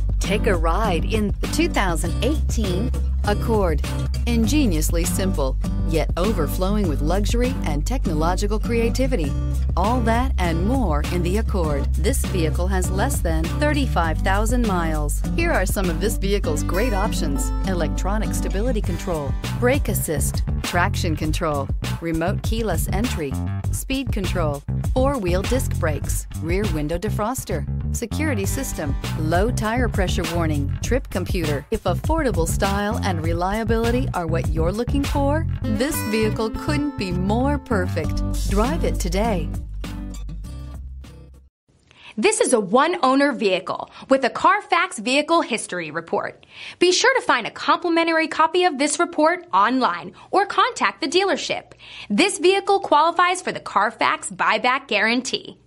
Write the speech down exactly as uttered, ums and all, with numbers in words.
Take a ride in the two thousand eighteen Accord. Ingeniously simple, yet overflowing with luxury and technological creativity. All that and more in the Accord. This vehicle has less than thirty-five thousand miles. Here are some of this vehicle's great options: electronic stability control, brake assist, traction control, remote keyless entry, speed control, four-wheel disc brakes, rear window defroster, security system, low tire pressure warning, trip computer. If affordable style and reliability are what you're looking for, this vehicle couldn't be more perfect. Drive it today. This is a one-owner vehicle with a Carfax Vehicle History Report. Be sure to find a complimentary copy of this report online or contact the dealership. This vehicle qualifies for the Carfax Buyback Guarantee.